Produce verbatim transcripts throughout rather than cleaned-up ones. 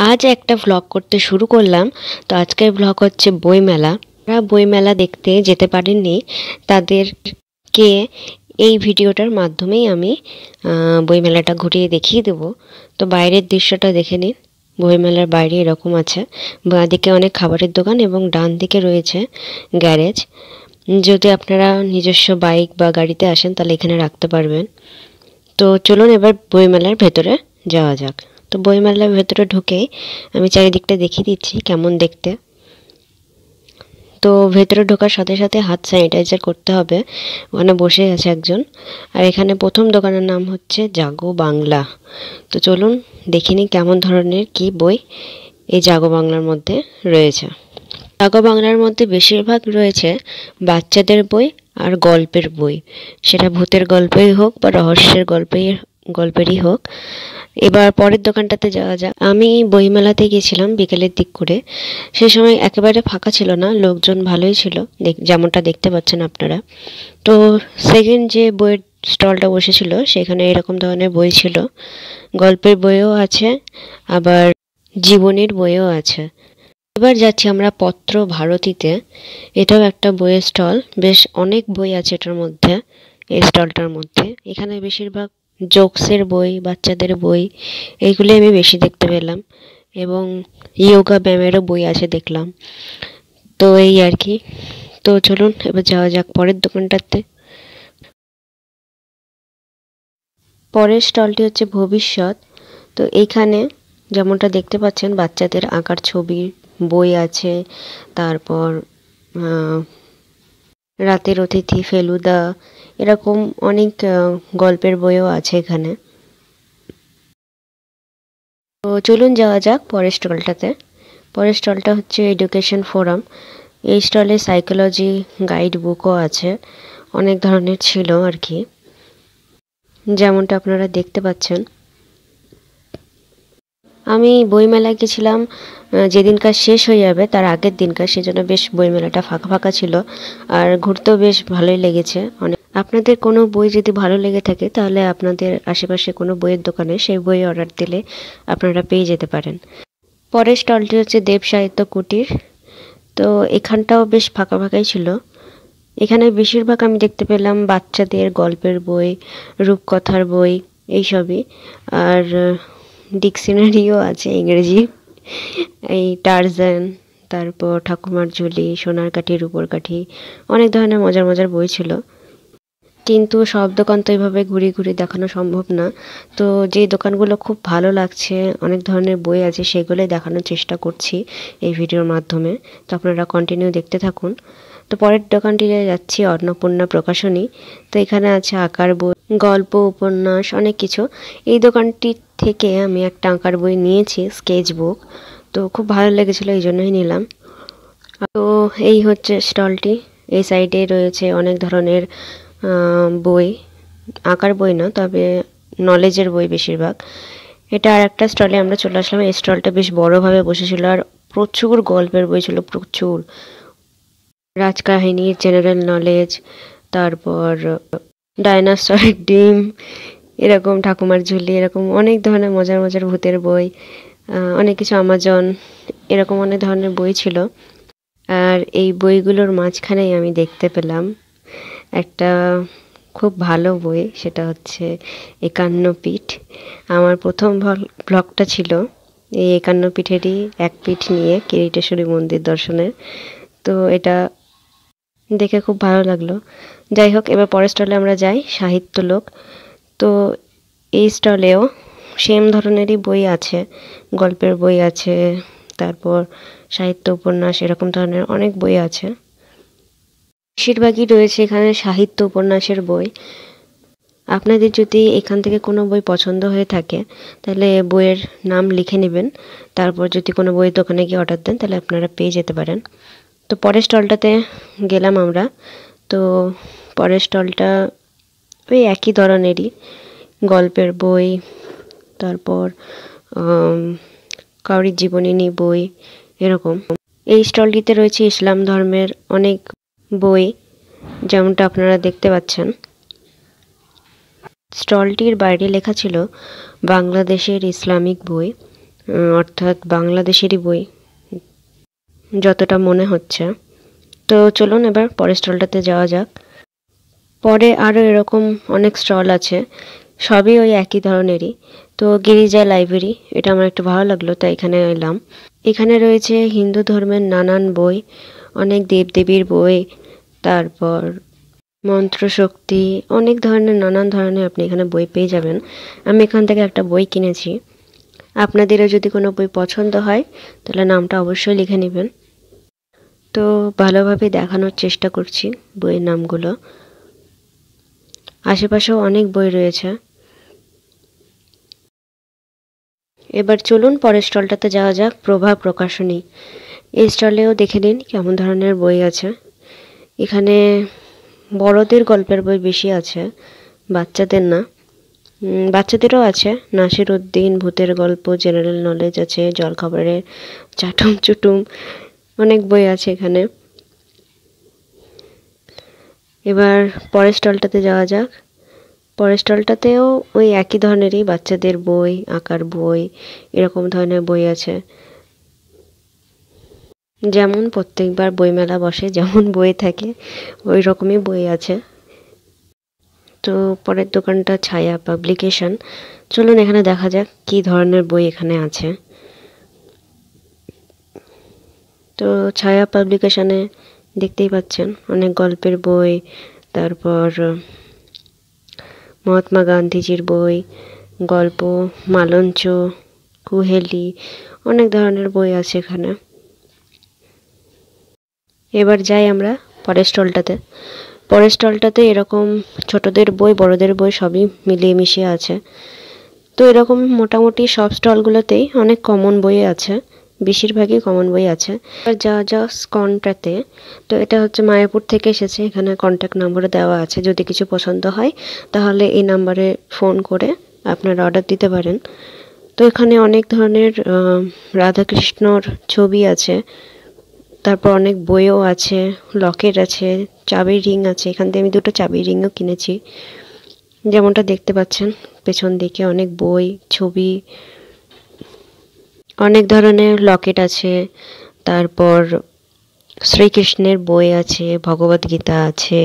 আজ একটা ভ্লগ করতে শুরু করলাম। তো আজকের ভ্লগ হচ্ছে বইমেলা। যারা বইমেলা দেখতে যেতে পারেননি তাদেরকে এই ভিডিওটার মাধ্যমেই আমি বইমেলাটা ঘুরিয়ে দেখিয়ে দেব। তো বাইরের দৃশ্যটা দেখে নিন। বইমেলার বাইরে এরকম আছে, বাঁ দিকে অনেক খাবারের দোকান এবং ডান দিকে রয়েছে গ্যারেজ। যদি আপনারা নিজস্ব বাইক বা গাড়িতে আসেন তাহলে এখানে রাখতে পারবেন। তো চলুন এবার বইমেলার ভেতরে যাওয়া যাক। তো বইমেলার ভেতরে ঢুকেই আমি চারিদিকটা দেখিয়ে দিচ্ছি কেমন দেখতে। তো ভেতরে ঢোকার সাথে সাথে হাত স্যানিটাইজার করতে হবে। ওখানে বসে আছে একজন। আর এখানে প্রথম দোকানের নাম হচ্ছে জাগো বাংলা। তো চলুন দেখিনি কেমন ধরনের কি বই এই জাগো বাংলার মধ্যে রয়েছে। জাগো বাংলার মধ্যে বেশিরভাগ রয়েছে বাচ্চাদের বই আর গল্পের বই, সেটা ভূতের গল্পই হোক বা রহস্যের গল্পেই গল্পেরই হোক। এবার পরের দোকানটাতে যাওয়া যাক। আমি বইমেলাতে গিয়েছিলাম বিকেলের দিক করে। সে সময় একেবারে ফাঁকা ছিল না, লোকজন ভালোই ছিল, যেমনটা দেখতে পাচ্ছেন আপনারা। তো সেকেন্ড যে বইয়ের স্টলটা বসেছিল সেখানে এরকম ধরনের বই ছিল। গল্পের বইও আছে, আবার জীবনের বইও আছে। এবার যাচ্ছি আমরা পত্র ভারতীতে। এটাও একটা বইয়ের স্টল, বেশ অনেক বই আছে এটার মধ্যে। এই স্টলটার মধ্যে এখানে বেশিরভাগ জোকসের বই, বাচ্চাদের বই, এইগুলি আমি বেশি দেখতে পেলাম। এবং ইয়োগা ব্যায়ামেরও বই আছে দেখলাম। তো এই আর কি। তো চলুন এবার যাওয়া যাক পরের দোকানটাতে। পরের স্টলটি হচ্ছে ভবিষ্যৎ। তো এইখানে যেমনটা দেখতে পাচ্ছেন বাচ্চাদের আঁকার ছবির বই আছে, তারপর রাতের অতিথি, ফেলুদা, এরকম অনেক গল্পের বইও আছে এখানে। তো চলুন যাওয়া যাক পরের স্টলটাতে। পরের স্টলটা হচ্ছে এডুকেশন ফোরাম। এই স্টলে সাইকোলজি গাইড বুকও আছে, অনেক ধরনের ছিল আর কি, যেমনটা আপনারা দেখতে পাচ্ছেন। আমি বইমেলায় গেছিলাম যেদিনকার শেষ হয়ে যাবে তার আগের দিনকার, সেজন্য বেশ বইমেলাটা ফাঁকা ফাঁকা ছিল আর ঘুরতেও বেশ ভালোই লেগেছে অনেক। আপনাদের কোনো বই যদি ভালো লেগে থাকে তাহলে আপনাদের আশেপাশে কোনো বইয়ের দোকানে সেই বই অর্ডার দিলে আপনারা পেয়ে যেতে পারেন। পরের স্টলটি হচ্ছে দেব সাহিত্য কুটির। তো এখানটাও বেশ ফাঁকা ফাঁকাই ছিল। এখানে বেশিরভাগ আমি দেখতে পেলাম বাচ্চাদের গল্পের বই, রূপকথার বই, এইসবই। আর ডিকশনারিও আছে ইংরেজি, এই টারজান, তারপর ঠাকুমার ঝুলি, সোনার কাঠি, রূপোর কাঠি, অনেক ধরনের মজার মজার বই ছিল। কিন্তু সব দোকান তো এইভাবে ঘুরে ঘুরে দেখানো সম্ভব না। তো যে দোকানগুলো খুব ভালো লাগছে, অনেক ধরনের বই আছে, সেগুলোই দেখানোর চেষ্টা করছি এই ভিডিওর মাধ্যমে। তো আপনারা কন্টিনিউ দেখতে থাকুন। তো পরের দোকানটিতে যাচ্ছি অন্নপূর্ণা প্রকাশনী। তো এখানে আছে আঁকার বই, গল্প, উপন্যাস, অনেক কিছু। এই দোকানটি থেকে আমি একটা আঁকার বই নিয়েছি, স্কেচ বুক। তো খুব ভালো লেগেছিলো, এই জন্যই নিলাম। তো এই হচ্ছে স্টলটি। এই সাইডে রয়েছে অনেক ধরনের বই, আঁকার বই না, তবে নলেজের বই বেশিরভাগ। এটা আর একটা স্টলে আমরা চলে আসলাম। এই স্টলটা বেশ বড়োভাবে বসেছিল আর প্রচুর গল্পের বই ছিল, প্রচুর রাজকাহিনী, জেনারেল নলেজ, তারপর ডাইনোসরের ডিম, এরকম ঠাকুমার ঝুলি, এরকম অনেক ধরনের মজার মজার ভূতের বই, অনেক কিছু, আমাজন, এরকম অনেক ধরনের বই ছিল। আর এই বইগুলোর মাঝখানেই আমি দেখতে পেলাম একটা খুব ভালো বই, সেটা হচ্ছে একান্ন পিঠ। আমার প্রথম ব্লগটা ছিল এই একান্ন পিঠেরই এক পিঠ নিয়ে, কিরিটেশ্বরী মন্দির দর্শনের। তো এটা দেখে খুব ভালো লাগলো। যাই হোক, এবার পরের স্টলে আমরা যাই, সাহিত্য লোক। তো এই স্টলেও সেম ধরনেরই বই আছে, গল্পের বই আছে, তারপর সাহিত্য, উপন্যাস, এরকম ধরনের অনেক বই আছে। বেশিরভাগই রয়েছে এখানে সাহিত্য উপন্যাসের বই। আপনাদের যদি এখান থেকে কোনো বই পছন্দ হয়ে থাকে তাহলে বইয়ের নাম লিখে নেবেন, তারপর যদি কোনো বইয়ের দোকানে গিয়ে অর্ডার দেন তাহলে আপনারা পেয়ে যেতে পারেন। তো পরের স্টলটাতে গেলাম আমরা। তো পরের স্টলটা ওই একই ধরনেরই, গল্পের বই, তারপর কাউরির জীবনী নিয়ে বই, এরকম। এই স্টলটিতে রয়েছে ইসলাম ধর্মের অনেক বই, যেমনটা আপনারা দেখতে পাচ্ছেন। স্টলটির বাইরে লেখা ছিল বাংলাদেশের ইসলামিক বই। অর্থাৎ বাংলাদেশেরই বই যতটা মনে হচ্ছে। তো চলুন এবার পরের স্টলটাতে যাওয়া যাক। পরে আরও এরকম অনেক স্টল আছে, সবই ওই একই ধরনেরই। তো গিরিজা লাইব্রেরি, এটা আমার একটু ভালো লাগলো, তাই এখানে এলাম। এখানে রয়েছে হিন্দু ধর্মের নানান বই, অনেক দেবদেবীর বই, তারপর মন্ত্রশক্তি, অনেক ধরনের নানান ধরনের আপনি এখানে বই পেয়ে যাবেন। আমি এখান থেকে একটা বই কিনেছি। আপনাদেরও যদি কোনো বই পছন্দ হয় তাহলে নামটা অবশ্যই লিখে নেবেন। তো ভালোভাবে দেখানোর চেষ্টা করছি বইয়ের নামগুলো। আশেপাশেও অনেক বই রয়েছে। এবার চলুন পরের স্টলটাতে যাওয়া যাক, প্রভা প্রকাশনী। এই স্টলেও দেখে নিন কেমন ধরনের বই আছে। এখানে বড়দের গল্পের বই বেশি আছে, বাচ্চাদের না। বাচ্চাদেরও আছে, নাসির উদ্দিন, ভূতের গল্প, জেনারেল নলেজ আছে, জলখাবারের চাটুম চুটুম, অনেক বই আছে এখানে। এবার পরের স্টলটাতে যাওয়া যাক। পরের স্টলটাতেও ওই একই ধরনেরই বাচ্চাদের বই, আঁকার বই, এরকম ধরনের বই আছে। যেমন প্রত্যেকবার বইমেলা বসে যেমন বই থাকে ওই রকমই বই আছে। তো পরের দোকানটা ছায়া পাবলিকেশন। চলুন এখানে দেখা যাক কি ধরনের বই এখানে আছে। তো ছায়া পাবলিকেশনে দেখতেই পাচ্ছেন অনেক গল্পের বই, তারপর মহাত্মা গান্ধীজির বই, গল্প, মালঞ্চ, কুহেলি, অনেক ধরনের বই আছে এখানে। এবার যাই আমরা পরের স্টলটাতে। পরের স্টলটাতে এরকম ছোটদের বই, বড়দের বই সবই মিলিয়ে মিশিয়ে আছে। তো এরকম মোটামুটি সব স্টলগুলোতেই অনেক কমন বই আছে, বেশিরভাগই কমন বই আছে। আর যা যা স্কনটাতে, তো এটা হচ্ছে মায়াপুর থেকে এসেছে, এখানে কন্ট্যাক্ট নাম্বারও দেওয়া আছে। যদি কিছু পছন্দ হয় তাহলে এই নাম্বারে ফোন করে আপনারা অর্ডার দিতে পারেন। তো এখানে অনেক ধরনের রাধাকৃষ্ণর ছবি আছে, তারপর অনেক বইও আছে, লকেট আছে, চাবির রিং আছে। এখান থেকে আমি দুটো চাবির রিংও কিনেছি। যেমনটা দেখতে পাচ্ছেন পেছন দিকে অনেক বই, ছবি, অনেক ধরনের লকেট আছে, তারপর শ্রীকৃষ্ণের বই আছে, ভগবদ গীতা আছে।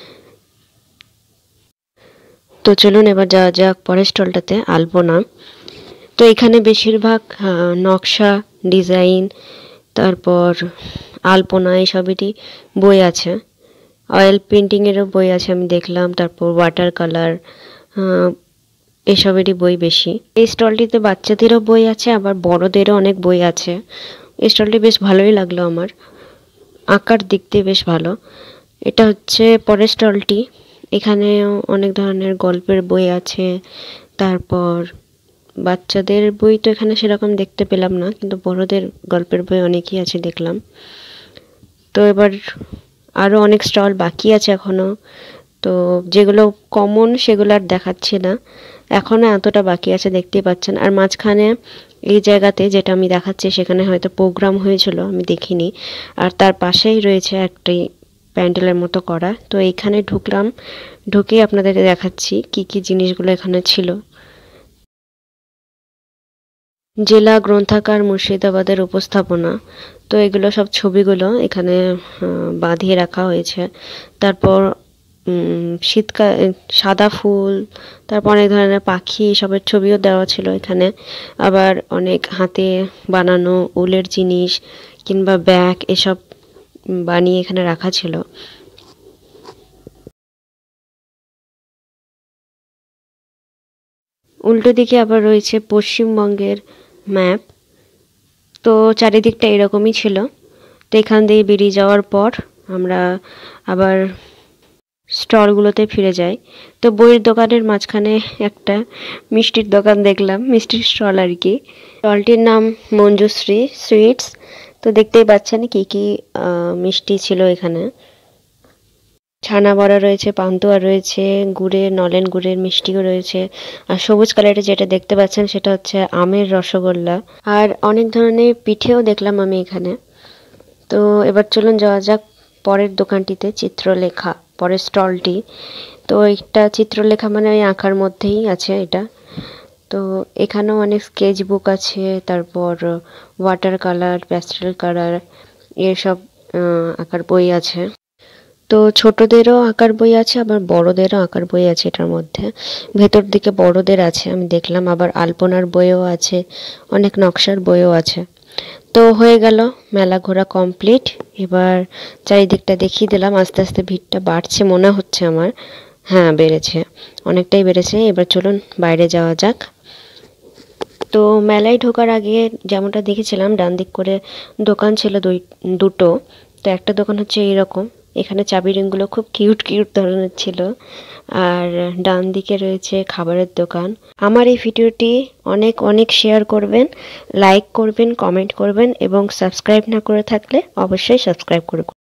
তো চলুন এবার যাওয়া যাক পরের স্টলটাতে, আলপনা। তো এখানে বেশিরভাগ নকশা, ডিজাইন, তারপর আলপনা এইসবেরই বই আছে। অয়েল পেন্টিংয়েরও বই আছে আমি দেখলাম, তারপর ওয়াটার কালার, এসবেরই বই বেশি। এই স্টলটিতে বাচ্চাদেরও বই আছে, আবার বড়দেরও অনেক বই আছে। এই স্টলটি বেশ ভালোই লাগলো আমার, আঁকার দিক দিয়ে বেশ ভালো। এটা হচ্ছে পরের স্টলটি। এখানে অনেক ধরনের গল্পের বই আছে, তারপর বাচ্চাদের বই তো এখানে সেরকম দেখতে পেলাম না, কিন্তু বড়দের গল্পের বই অনেকই আছে দেখলাম। তো এবার আরও অনেক স্টল বাকি আছে এখনও, তো যেগুলো কমন সেগুলো আর দেখাচ্ছি না, এখনও এতটা বাকি আছে দেখতেই পাচ্ছেন। আর মাঝখানে এই জায়গাতে যেটা আমি দেখাচ্ছি সেখানে হয়তো প্রোগ্রাম হয়েছিল, আমি দেখিনি। আর তার পাশেই রয়েছে একটি প্যান্ডেলের মতো করা। তো এইখানে ঢুকলাম, ঢুকেই আপনাদেরকে দেখাচ্ছি কি কি জিনিসগুলো এখানে ছিল। জেলা গ্রন্থাগার মুর্শিদাবাদের উপস্থাপনা। তো এগুলো সব ছবিগুলো এখানে বাঁধিয়ে রাখা হয়েছে। তারপর শীতকাল, সাদা ফুল, তারপর অনেক ধরনের পাখি, সবের ছবিও দেওয়া ছিল এখানে। আবার অনেক হাতে বানানো উলের জিনিস কিংবা ব্যাগ এসব বানিয়ে এখানে রাখা ছিল। উল্টো দিকে আবার রয়েছে পশ্চিমবঙ্গের ম্যাপ। তো চারিদিকটা এরকমই ছিল। তো এখান দিয়ে বেরিয়ে যাওয়ার পর আমরা আবার স্টলগুলোতে ফিরে যাই। তো বইয়ের দোকানের মাঝখানে একটা মিষ্টির দোকান দেখলাম, মিষ্টির স্টল আর কি। স্টলটির নাম মঞ্জুশ্রী সুইটস। তো দেখতেই পাচ্ছেন কি কি মিষ্টি ছিল এখানে। ছানা বড়া রয়েছে, পান্তুয়া রয়েছে, গুড়ের, নলেন গুড়ের মিষ্টিও রয়েছে। আর সবুজ কালারের যেটা দেখতে পাচ্ছেন সেটা হচ্ছে আমের রসগোল্লা। আর অনেক ধরনের পিঠেও দেখলাম আমি এখানে। তো এবার চলুন যাওয়া যাক পরের দোকানটিতে, চিত্রলেখা, পরের স্টলটি। তো একটা চিত্রলেখা মানে ওই আঁকার মধ্যেই আছে এটা। তো এখানেও অনেক স্কেচ বুক আছে, তারপর ওয়াটার কালার, প্যাস্টেল কালার এসব আঁকার বই আছে। তো ছোটদেরও আঁকার বই আছে, আবার বড়দেরও আঁকার বই আছে। এটার মধ্যে ভেতর দিকে বড়দের আছে আমি দেখলাম, আবার আলপনার বইও আছে, অনেক নকশার বইও আছে। তো হয়ে গেল মেলা ঘোরা কমপ্লিট। এবার চারিদিকটা দেখিয়ে দিলাম। আস্তে আস্তে ভিড়টা বাড়ছে মনে হচ্ছে আমার। হ্যাঁ, বেড়েছে, অনেকটাই বেড়েছে। এবার চলুন বাইরে যাওয়া যাক। তো মেলায় ঢোকার আগে যেমনটা দেখেছিলাম, ডান দিক করে দোকান ছিল দুই দুটো। তো একটা দোকান হচ্ছে এইরকম, এখানে চাবি রিংগুলো খুব কিউট কিউট ধরনের ছিল। আর ডান দিকে রয়েছে খাবারের দোকান। আমার এই ভিডিওটি অনেক অনেক শেয়ার করবেন, লাইক করবেন, কমেন্ট করবেন এবং সাবস্ক্রাইব না করে থাকলে অবশ্যই সাবস্ক্রাইব করবেন।